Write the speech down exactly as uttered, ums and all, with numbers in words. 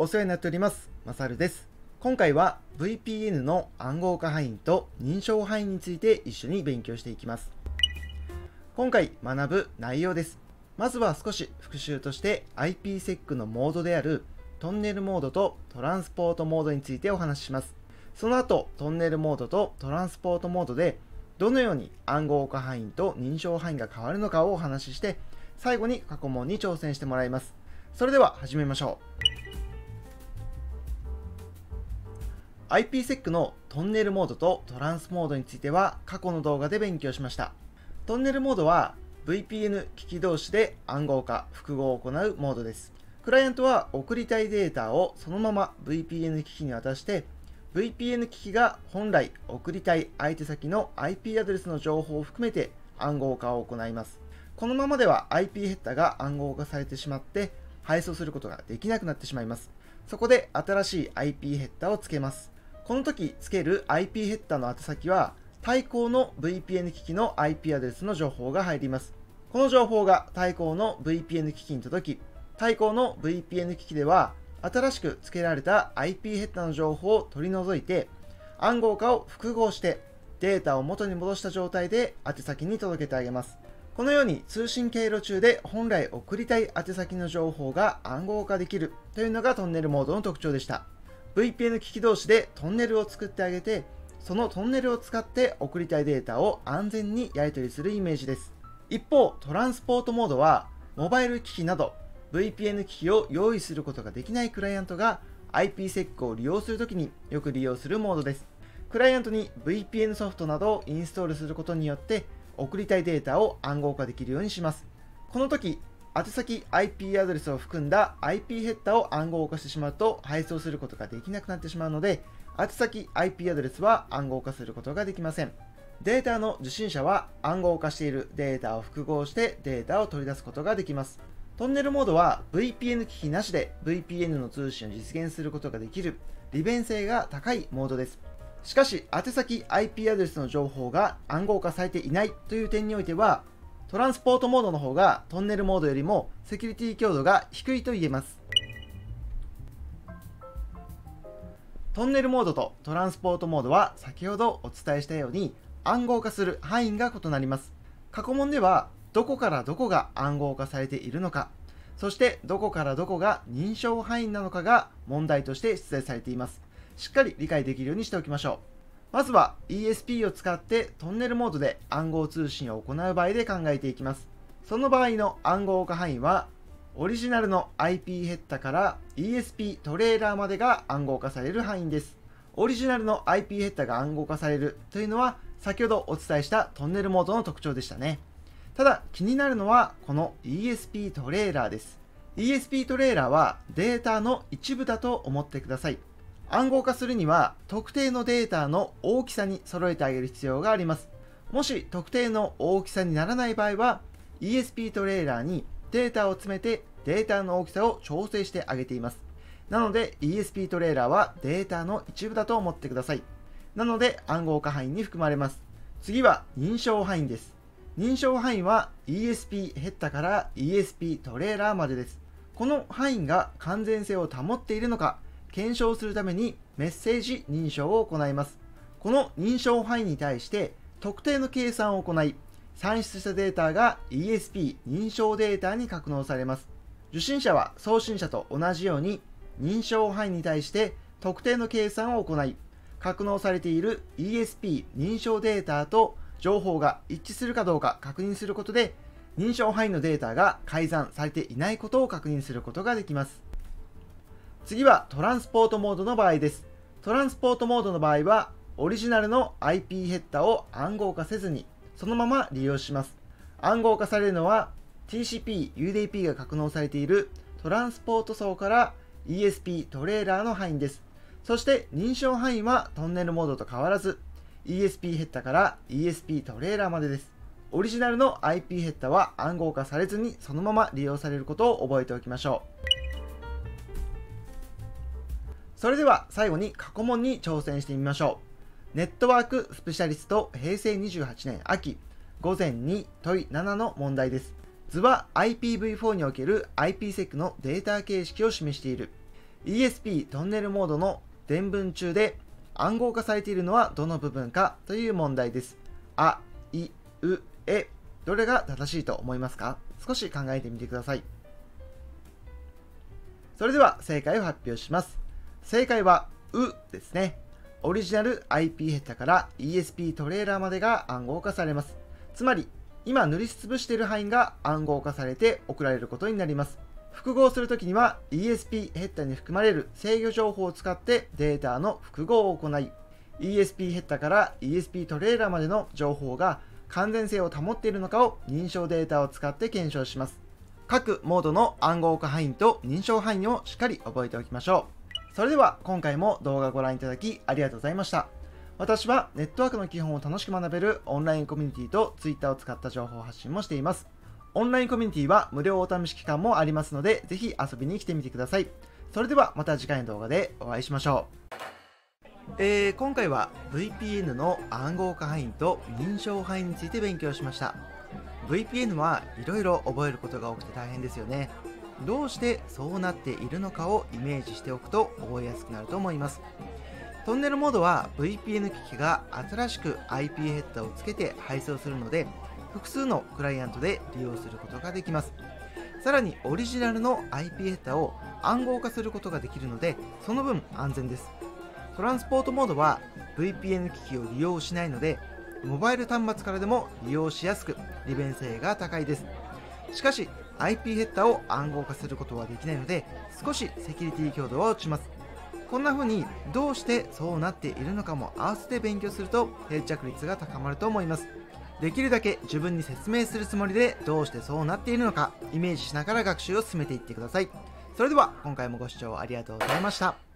お世話になっております。まさるです。今回は ブイピーエヌ の暗号化範囲と認証範囲について一緒に勉強していきます。今回学ぶ内容です。まずは少し復習として アイピーセック のモードであるトンネルモードとトランスポートモードについてお話しします。その後、トンネルモードとトランスポートモードでどのように暗号化範囲と認証範囲が変わるのかをお話しして、最後に過去問に挑戦してもらいます。それでは始めましょう。アイピーセック のトンネルモードとトランスモードについては過去の動画で勉強しました。トンネルモードは ブイピーエヌ 機器同士で暗号化、複合を行うモードです。クライアントは送りたいデータをそのまま ブイピーエヌ 機器に渡して、ブイピーエヌ 機器が本来送りたい相手先の アイピー アドレスの情報を含めて暗号化を行います。このままでは アイピー ヘッダが暗号化されてしまって配送することができなくなってしまいます。そこで新しい アイピー ヘッダをつけます。この時つける アイピー ヘッダの宛先は対向の ブイピーエヌ 機器の アイピー アドレスの情報が入ります。この情報が対向の ブイピーエヌ 機器に届き、対向の ブイピーエヌ 機器では新しく付けられた アイピー ヘッダの情報を取り除いて暗号化を複合してデータを元に戻した状態で宛先に届けてあげます。このように通信経路中で本来送りたい宛先の情報が暗号化できるというのがトンネルモードの特徴でした。ブイピーエヌ 機器同士でトンネルを作ってあげて、そのトンネルを使って送りたいデータを安全にやり取りするイメージです。一方、トランスポートモードはモバイル機器など ブイピーエヌ 機器を用意することができないクライアントが アイピーセック を利用するときによく利用するモードです。クライアントに ブイピーエヌ ソフトなどをインストールすることによって送りたいデータを暗号化できるようにします。この時、宛先 アイピー アドレスを含んだ アイピー ヘッダを暗号化してしまうと配送することができなくなってしまうので、宛先 アイピー アドレスは暗号化することができません。データの受信者は暗号化しているデータを複合してデータを取り出すことができます。トンネルモードは ブイピーエヌ 機器なしで ブイピーエヌ の通信を実現することができる利便性が高いモードです。しかし、宛先 アイピー アドレスの情報が暗号化されていないという点においては、トランスポートモードの方がトンネルモードよりもセキュリティ強度が低いと言えます。トンネルモードとトランスポートモードは先ほどお伝えしたように暗号化する範囲が異なります。過去問ではどこからどこが暗号化されているのか、そしてどこからどこが認証範囲なのかが問題として出題されています。しっかり理解できるようにしておきましょう。まずは イーエスピー を使ってトンネルモードで暗号通信を行う場合で考えていきます。その場合の暗号化範囲は、オリジナルの アイピー ヘッダから イーエスピー トレーラーまでが暗号化される範囲です。オリジナルの アイピー ヘッダが暗号化されるというのは、先ほどお伝えしたトンネルモードの特徴でしたね。ただ気になるのはこの イーエスピー トレーラーです。イーエスピー トレーラーはデータの一部だと思ってください。暗号化するには特定のデータの大きさに揃えてあげる必要があります。もし特定の大きさにならない場合は イーエスピー トレーラーにデータを詰めてデータの大きさを調整してあげています。なので イーエスピー トレーラーはデータの一部だと思ってください。なので暗号化範囲に含まれます。次は認証範囲です。認証範囲は イーエスピー ヘッダから イーエスピー トレーラーまでです。この範囲が完全性を保っているのか検証するためにメッセージ認証を行います。この認証範囲に対して特定の計算を行い、算出したデータが イーエスピー 認証データに格納されます。受信者は送信者と同じように認証範囲に対して特定の計算を行い、格納されている イーエスピー 認証データと情報が一致するかどうか確認することで、認証範囲のデータが改ざんされていないことを確認することができます。次はトランスポートモードの場合です。トランスポートモードの場合は、オリジナルの アイピー ヘッダを暗号化せずに、そのまま利用します。暗号化されるのは、ティーシーピー、ユーディーピー が格納されているトランスポート層から イーエスピー トレーラーの範囲です。そして認証範囲はトンネルモードと変わらず、イーエスピー ヘッダから イーエスピー トレーラーまでです。オリジナルの アイピー ヘッダは暗号化されずにそのまま利用されることを覚えておきましょう。それでは最後に過去問に挑戦してみましょう。ネットワークスペシャリストへいせいにじゅうはちねん秋午前に問ななの問題です。図は アイピーブイフォー における アイピーセック のデータ形式を示している。 イーエスピー トンネルモードの伝聞中で暗号化されているのはどの部分かという問題です。あ、い、う、え、どれが正しいと思いますか？少し考えてみてください。それでは正解を発表します。正解はうですね。オリジナル アイピー ヘッダから イーエスピー トレーラーまでが暗号化されます。つまり、今塗りつぶしている範囲が暗号化されて送られることになります。複合するときには イーエスピー ヘッダに含まれる制御情報を使ってデータの複合を行い、イーエスピー ヘッダから イーエスピー トレーラーまでの情報が完全性を保っているのかを認証データを使って検証します。各モードの暗号化範囲と認証範囲をしっかり覚えておきましょう。それでは今回も動画をご覧いただきありがとうございました。私はネットワークの基本を楽しく学べるオンラインコミュニティと Twitter を使った情報発信もしています。オンラインコミュニティは無料お試し期間もありますので、ぜひ遊びに来てみてください。それではまた次回の動画でお会いしましょう。えー、今回は ブイピーエヌ の暗号化範囲と認証範囲について勉強しました。ブイピーエヌ はいろいろ覚えることが多くて大変ですよね。どうしてそうなっているのかをイメージしておくと覚えやすくなると思います。トンネルモードは ブイピーエヌ 機器が新しく アイピー ヘッダをつけて配送するので、複数のクライアントで利用することができます。さらにオリジナルの アイピー ヘッダを暗号化することができるので、その分安全です。トランスポートモードは ブイピーエヌ 機器を利用しないので、モバイル端末からでも利用しやすく利便性が高いです。しかし アイピー ヘッダを暗号化することはできないので、少しセキュリティ強度は落ちます。こんな風にどうしてそうなっているのかも合わせて勉強すると定着率が高まると思います。できるだけ自分に説明するつもりでどうしてそうなっているのかイメージしながら学習を進めていってください。それでは今回もご視聴ありがとうございました。